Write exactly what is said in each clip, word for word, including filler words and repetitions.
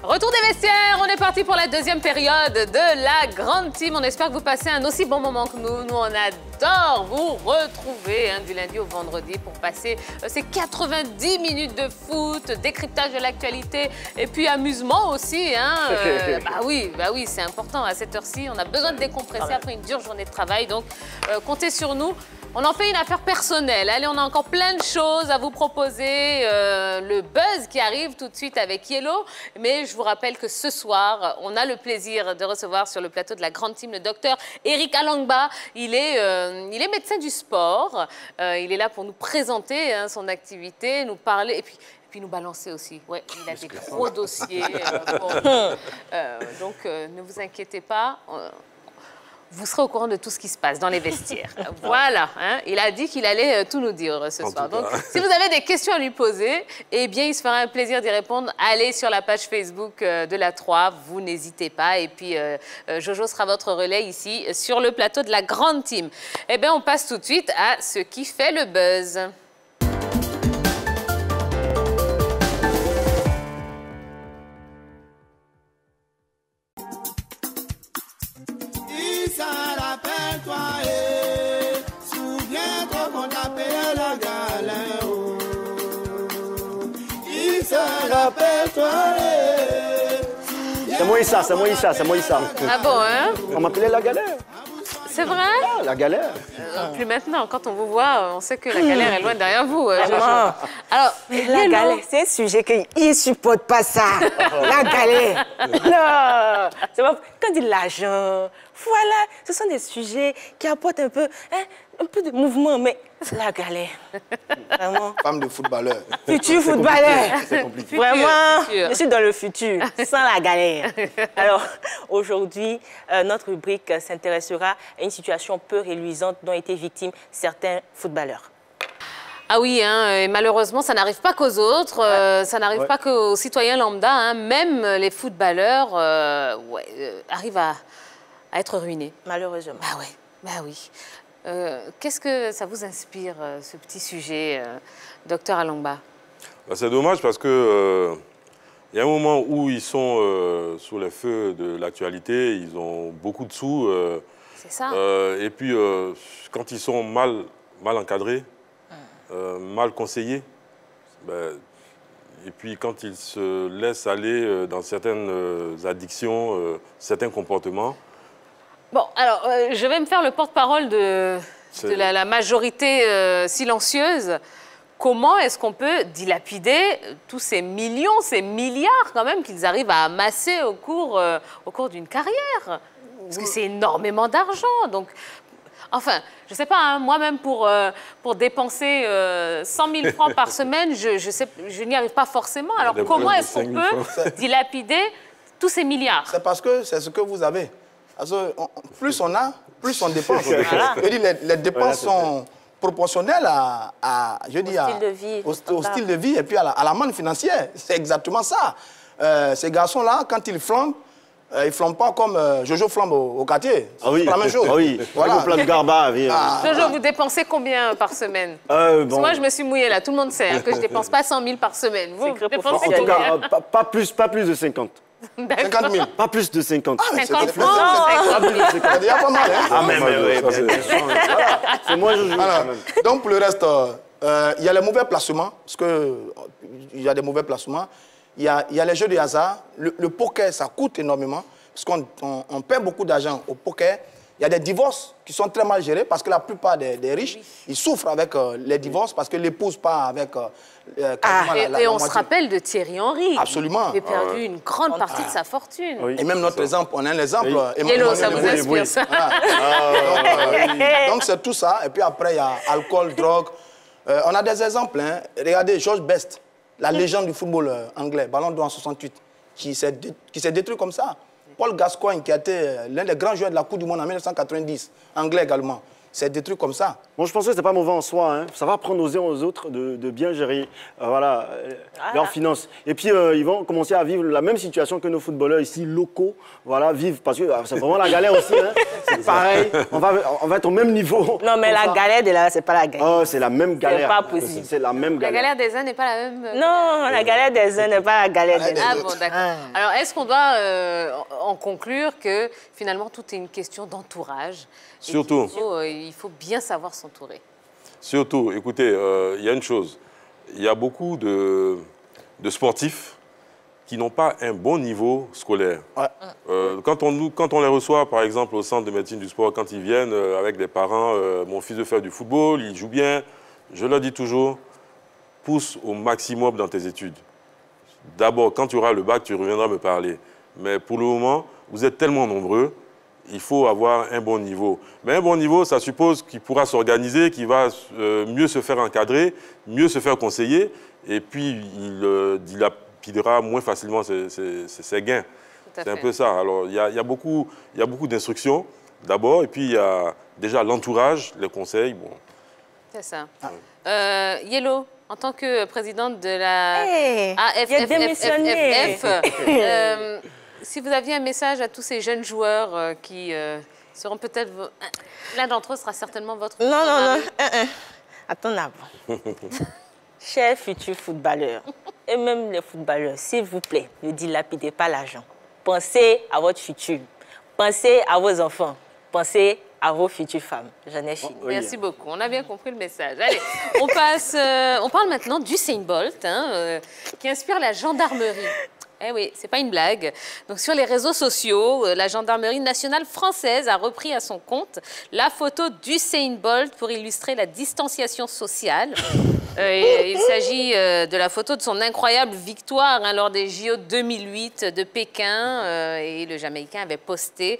Retour des vestiaires, on est parti pour la deuxième période de la grande team. On espère que vous passez un aussi bon moment que nous. Nous, on adore vous retrouver hein, du lundi au vendredi pour passer euh, ces quatre-vingt-dix minutes de foot, décryptage de l'actualité et puis amusement aussi. Hein, euh, bah oui, bah oui, c'est important à cette heure-ci. On a besoin de décompresser après une dure journée de travail. Donc, euh, comptez sur nous. On en fait une affaire personnelle. Allez, on a encore plein de choses à vous proposer. Euh, le buzz qui arrive tout de suite avec Yellow. Mais je vous rappelle que ce soir, on a le plaisir de recevoir sur le plateau de la grande team le docteur Eric Alangba. Il est, euh, il est médecin du sport. Euh, il est là pour nous présenter hein, son activité, nous parler et puis, et puis nous balancer aussi. Ouais, il a des gros dossiers. Euh, pour... euh, donc, euh, ne vous inquiétez pas. Euh, Vous serez au courant de tout ce qui se passe dans les vestiaires. Voilà, hein, il a dit qu'il allait euh, tout nous dire euh, ce en soir. Donc, si vous avez des questions à lui poser, eh bien, il se fera un plaisir d'y répondre. Allez sur la page Facebook euh, de la trois, vous n'hésitez pas. Et puis, euh, euh, Jojo sera votre relais ici, euh, sur le plateau de la grande team. Eh bien, on passe tout de suite à ce qui fait le buzz. C'est Moïsa, c'est Moïsa, c'est Moïsa. Ah bon, hein? On m'appelait la galère. C'est vrai? Ah, la galère. Euh, plus maintenant, quand on vous voit, on sait que la galère est loin derrière vous. Euh, Vraiment. Alors, la galère, c'est un sujet qu'il ne supporte pas ça. La galère. Non. C'est pas... Quand on dit l'argent, voilà, ce sont des sujets qui apportent un peu, hein, un peu de mouvement, mais la galère. Vraiment. Femme de footballeur. Futur footballeur. C'est compliqué. Vraiment, futur. je suis dans le futur, sans la galère. Alors, aujourd'hui, euh, notre rubrique s'intéressera à une situation peu réluisante dont étaient victimes certains footballeurs. Ah oui, hein, et malheureusement, ça n'arrive pas qu'aux autres, euh, ça n'arrive Ouais. pas qu'aux citoyens lambda. Hein, même les footballeurs euh, ouais, euh, arrivent à, à être ruinés. Malheureusement. Bah oui, bah oui. Euh, Qu'est-ce que ça vous inspire, euh, ce petit sujet, euh, docteur Alangba? Ben, c'est dommage parce que euh, y a un moment où ils sont euh, sous les feux de l'actualité, ils ont beaucoup de sous. Euh, C'est ça. euh, et puis, euh, quand ils sont mal, mal encadrés, euh, mal conseillés, ben, et puis quand ils se laissent aller euh, dans certaines euh, addictions, euh, certains comportements. Bon, alors, euh, je vais me faire le porte-parole de, de la, la majorité euh, silencieuse. Comment est-ce qu'on peut dilapider tous ces millions, ces milliards quand même qu'ils arrivent à amasser au cours, euh, au cours d'une carrière? Parce que c'est énormément d'argent. Donc, enfin, je ne sais pas, hein, moi-même pour, euh, pour dépenser euh, cent mille francs par semaine, je, je, sais- je n'y arrive pas forcément. Alors, Des comment problèmes de est-ce qu'on cinq mille peut dilapider tous ces milliards? C'est parce que c'est ce que vous avez. Parce que on- plus on a, plus on dépense. Je veux dire, les, les dépenses sont proportionnelles à, à, je dis, à- style de vie, au, au au style de vie et puis à la, à la manne financière. C'est exactement ça. Euh, ces garçons-là, quand ils flambent, euh, ils ne flambent pas comme euh, Jojo flambe au, au quartier. Ah oui, C'est la même chose. Ah oui, Voilà. voilà. Plein de garba. oui. Ah, Jojo, vous dépensez combien par semaine? Euh, Parce bon. que moi, je me suis mouillée là. Tout le monde sait hein, que je ne dépense pas cent mille par semaine. Vous, C'est vous très dépensez En tout professionnel. combien? cas, euh, pas, pas plus, pas plus de cinquante. cinquante mille. Pas plus de cinquante. Ah, mais c'est cinquante c'est- francs? c'est- cinquante mille. c'est déjà pas mal. Hein? Ah, mais, mais, Ça, oui, ça, bien c'est- sûr. Voilà. C'est moi, je joue Voilà. quand même. Donc, pour le reste, euh, euh, il y a les mauvais placements, parce qu'il y a des mauvais placements. Il y a, il y a les jeux de hasard. Le, le poker, ça coûte énormément, parce qu'on on, on perd beaucoup d'argent au poker. Il y a des divorces qui sont très mal gérés, parce que la plupart des, des riches, ils souffrent avec euh, les divorces, parce que l'épouse part avec euh, euh, quasiment Et, la, la- et la on se moitié. rappelle de Thierry Henry. Absolument. Il a perdu une grande partie de sa fortune. Oui. Et même notre exemple, on a un exemple. Oui. euh, Hello, ça vous Emmanuel inspire, Lebouy. ça? Voilà. Donc, euh, donc, c'est tout ça. Et puis après, il y a alcool, drogue. Euh, on a des exemples. Hein. Regardez, George Best, la légende du football euh, anglais, ballon d'or en soixante-huit, qui s'est dé- qui s'est détruit comme ça. Paul Gascoigne, qui a été euh, l'un des grands joueurs de la Coupe du Monde en mille neuf cent quatre-vingt-dix, anglais également, s'est détruit comme ça. Bon, je pense que c'est pas mauvais en soi. Hein. Ça va prendre aux uns aux autres de, de bien gérer euh, voilà, euh, leurs finances. Et puis, euh, ils vont commencer à vivre la même situation que nos footballeurs ici, locaux, voilà, vivent. Parce que euh, c'est vraiment la galère aussi. Hein. c'est pareil. On va, on va être au même niveau. Non, mais la va... galère de là, c'est pas la galère. Oh, c'est la même galère. C'est pas possible. C'est la même galère. La galère des uns n'est pas la même. Non, la galère des uns n'est pas la galère des Ah autres. bon, d'accord. Alors, est-ce qu'on doit euh, en conclure que finalement tout est une question d'entourage? Surtout. Il faut, euh, il faut bien savoir s'entourer. Surtout, écoutez, euh, il y a une chose. Il y a beaucoup de, de sportifs qui n'ont pas un bon niveau scolaire. Ouais. Euh, quand, on, nous- quand on les reçoit, par exemple, au centre de médecine du sport, quand ils viennent euh, avec des parents, euh, mon fils veut faire du football, il joue bien, je leur dis toujours, pousse au maximum dans tes études. D'abord, quand tu auras le bac, tu reviendras me parler. Mais pour le moment, vous êtes tellement nombreux, il faut avoir un bon niveau. Mais un bon niveau, ça suppose qu'il pourra s'organiser, qu'il va euh, mieux se faire encadrer, mieux se faire conseiller, et puis il euh, dilapidera moins facilement ses, ses- ses- ses gains. Tout à C'est un fait. peu ça. Alors, il y a, il y a beaucoup, il y a beaucoup d'instructions, d'abord, et puis il y a déjà l'entourage, les conseils. Bon. C'est ça. Euh, Yellow, en tant que présidente de la Hey, A F il a F F démissionné. F F, euh, si vous aviez un message à tous ces jeunes joueurs euh, qui euh, seront peut-être... vo- L'un d'entre eux sera certainement votre... Non, non, non. mari. hein, hein. Attends avant. Chers futurs footballeurs, et même les footballeurs, s'il vous plaît, ne dilapidez pas l'argent. Pensez à votre futur. Pensez à vos enfants. Pensez à vos futures femmes. J'en ai fini. Oui. Merci beaucoup. On a bien compris le message. Allez, on passe. euh, on parle maintenant d'Usain Bolt, hein, euh, qui inspire la gendarmerie. Eh oui, c'est pas une blague. Donc sur les réseaux sociaux, euh, la gendarmerie nationale française a repris à son compte la photo d'Usain Bolt pour illustrer la distanciation sociale. Euh, et il s'agit euh, de la photo de son incroyable victoire hein, lors des J O deux mille huit de Pékin. euh, et le Jamaïcain avait posté.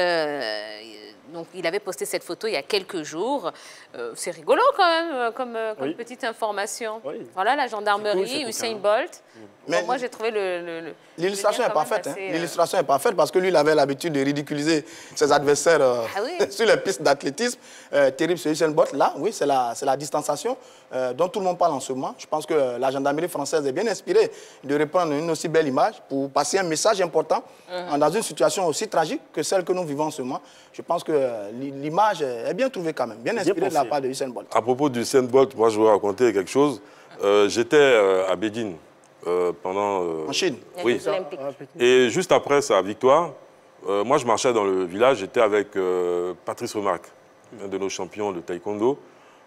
euh, donc il avait posté cette photo il y a quelques jours. Euh, c'est rigolo quand même euh, comme, euh, comme Oui. petite information. Oui. Voilà la C'est gendarmerie, cool, c'est cool, Usain quand Bolt. Mais Bon, moi j'ai trouvé le. le- le- L'illustration le est lien quand même parfaite. hein. assez, euh, L'illustration est parfaite parce que lui, il avait l'habitude de ridiculiser ses adversaires euh, Ah oui. sur les pistes d'athlétisme. Euh, terrible sur Usain Bolt. Là, oui, c'est la, c'est la distanciation euh, dont tout le monde parle en ce moment. Je pense que euh, la gendarmerie française est bien inspirée de reprendre une aussi belle image pour passer un message important Uh-huh. dans une situation aussi tragique que celle que nous vivons en ce moment. Je pense que euh, l'image est bien trouvée quand même, bien inspirée de la pensé. part de Usain Bolt. À propos du Usain Bolt, moi je veux raconter quelque chose. Euh, J'étais euh, à Beijing euh, pendant... euh, En Chine. Oui. Olympique. Et juste après sa victoire, euh, moi je marchais dans le village, j'étais avec euh, Patrice Remarque, un de nos champions de taekwondo.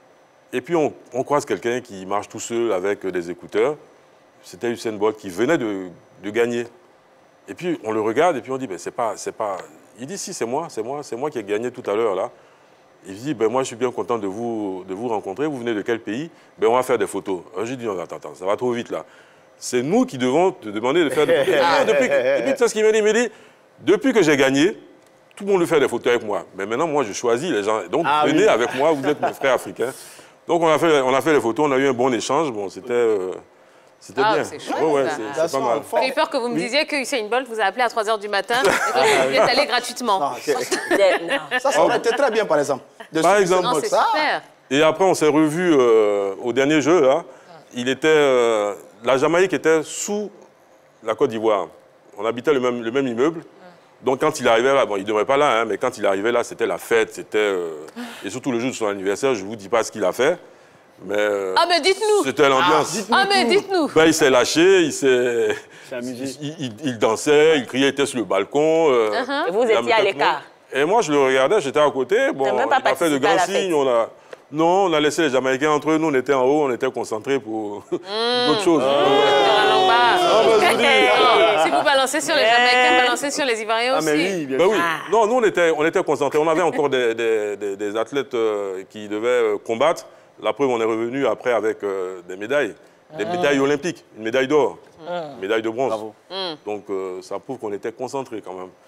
Et puis on, on croise quelqu'un qui marche tout seul avec euh, des écouteurs. C'était Usain Bolt qui venait de, de gagner. Et puis on le regarde et puis on dit, ben, c'est pas, c'est pas... Il dit, si, c'est moi, c'est moi, c'est moi qui ai gagné tout à l'heure là. Il dit, ben, moi je suis bien content de vous, de vous rencontrer. Vous venez de quel pays? Ben, on va faire des photos. Alors, j'ai dit, non, attends, attends, ça va trop vite là. C'est nous qui devons te demander de faire des photos. Ah, depuis que... Et puis tu sais ce qu'il m'a dit? Il m'a dit, depuis que j'ai gagné, tout le monde veut faire des photos avec moi. Mais maintenant, moi, je choisis les gens. Donc, Ah, venez oui. avec moi, vous êtes mon frère africain. Donc, on a fait, on a fait les photos, on a eu un bon échange. Bon, c'était euh, c'était Ah, bien. c'est chouette, Ouais, ouais, ça. c'est- c'est pas mal. Fort. J'ai eu peur que vous me disiez que Usain Bolt vous a appelé à trois heures du matin et que vous êtes allé gratuitement. Non, c'est- Non. ça, ça aurait été très bien, par exemple. De Par suivre exemple. Non, Usain c'est Bolt. Ça, super. Et après, on s'est revus euh, au dernier jeu. Là. Il était, euh, la Jamaïque était sous la Côte d'Ivoire. On habitait le même, le même immeuble. Donc, quand il arrivait là, bon, il ne demeurait pas là, hein, mais quand il arrivait là, c'était la fête. C'était, euh, et surtout le jour de son anniversaire, je ne vous dis pas ce qu'il a fait. Mais euh, Ah, mais dites-nous. c'était l'ambiance. Ah, mais dites-nous. Ben, il s'est lâché, il s'est... C'est amusé. Il, il- il dansait, il criait, il était sur le balcon. euh, Uh-huh. Et vous il étiez amenait à tout le l'écart. monde. Et moi, je le regardais, j'étais à côté. Bon, T'as même pas il a fait de participé à grands la fête. signes. On a... Non, on a laissé les Jamaïcains entre eux. Nous, on était en haut, on était concentrés pour d'autres choses. La langue basse. Ah, ben, je vous dis, Oh, si vous balancez sur les Jamaïcains, balancez sur les Ivoiriens Ah, aussi. mais oui, bien Ben sûr. oui. Non, nous, on était, on était concentrés. On avait encore des, des- des- des athlètes euh, qui devaient euh, combattre. La preuve, on est revenu après avec euh, des médailles. Des médailles olympiques, une médaille d'or, une médaille de bronze. Bravo. Donc, euh, ça prouve qu'on était concentrés quand même.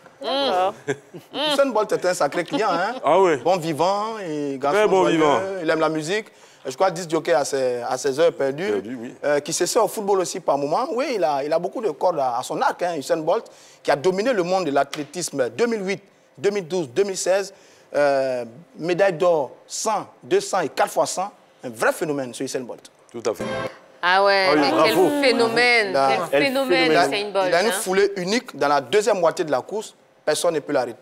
Usain Bolt est un sacré client, hein. Ah oui. Bon vivant, et garçon Très bon joyeux, vivant. il aime la musique. Je crois disc jockey à ses, à ses heures perdues. Perdues, oui. Euh, qui s'essaie au football aussi par moment. Oui, il a, il a beaucoup de cordes à, à son arc, hein, Usain Bolt, qui a dominé le monde de l'athlétisme deux mille huit, deux mille douze, deux mille seize. Euh, médaille d'or cent, deux cents et quatre fois cent. Un vrai phénomène, ce Usain Bolt. Tout à fait. Ah ouais, Ah oui, mais quel bravo. phénomène, Là, quel elle phénomène phénomène. Usain Bolt. Il a une hein. foulée unique dans la deuxième moitié de la course. Personne ne peut l'arrêter.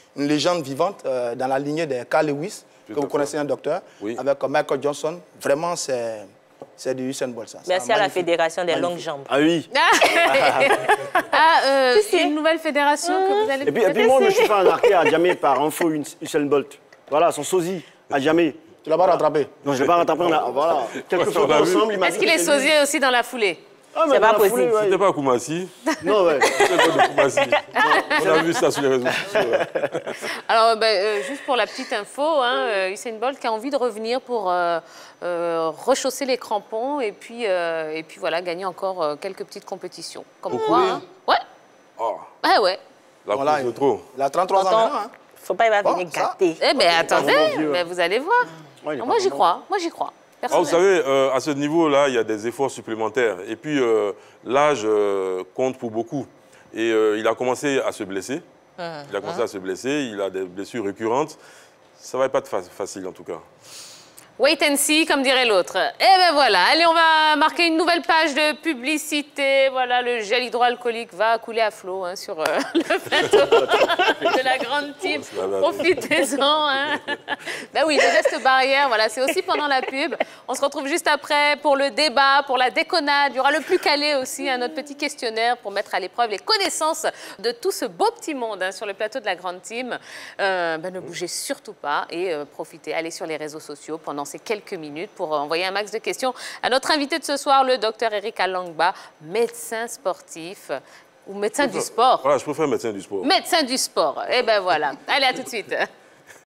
une légende vivante euh, dans la lignée de Carl Lewis, Tout que vous à connaissez, fait. un docteur, Oui. avec euh, Michael Johnson. Vraiment, c'est c'est du Usain Bolt, ça. Merci C'est à la magnifique. Fédération des Magnifique. longues jambes. Ah oui. Ah, euh, Si, si. une nouvelle fédération que vous allez Et puis, et puis moi, je me suis fait arnaquer à jamais par info Usain Bolt. Voilà, son sosie, à jamais. Tu l'as pas rattrapé? Non, je ne l'ai pas rattrapé. On a, voilà, quelques Ouais, on photos a vu. ensemble. Il m'a Est-ce dit qu'il que est c'est lui. sosier aussi dans la foulée? Ah, mais C'est dans pas la possible. foulée, ouais. C'était pas à Koumassi. Non, ouais. C'était pas de Koumassi. On a vu ça sur les réseaux sociaux. Alors, ben, euh, juste pour la petite info, hein, euh, Usain Bolt qui a envie de revenir pour euh, euh, rechausser les crampons et puis, euh, et puis voilà, gagner encore euh, quelques petites compétitions. Comme Pour quoi, courir hein. Ouais, Oh, ah ouais. la Voilà, course de trop. il a trente-trois ans Tonton, maintenant. Hein. faut pas il va Bon, venir ça. gâter. Eh bien, attendez, vraiment vieux, ben, ouais. vous allez voir. Ouais, il est Moi, pas j'y vraiment- crois. Moi, j'y crois. Ah, vous Personnellement. savez, euh, à ce niveau-là, il y a des efforts supplémentaires. Et puis, euh, l'âge euh, compte pour beaucoup. Et euh, il a commencé à se blesser. Il a commencé à se blesser. Il a des blessures récurrentes. Ça ne va pas être fa- facile, en tout cas. Wait and see, comme dirait l'autre. Et ben voilà, allez, on va marquer une nouvelle page de publicité. Voilà, le gel hydroalcoolique va couler à flot hein, sur euh, le plateau de la grande team. C'est la base. Profitez-en. Hein. Ben oui, les gestes barrières, voilà, c'est aussi pendant la pub. On se retrouve juste après pour le débat, pour la déconnade. Il y aura le plus calé aussi, hein, notre petit questionnaire pour mettre à l'épreuve les connaissances de tout ce beau petit monde hein, sur le plateau de la grande team. Euh, ben, ne bougez surtout pas et euh, profitez. Allez sur les réseaux sociaux pendant ces quelques minutes pour envoyer un max de questions à notre invité de ce soir, le docteur Eric Alangba, médecin sportif ou médecin du sport. Voilà, je préfère médecin du sport. Médecin du sport. Eh ben voilà. Allez, à tout de suite.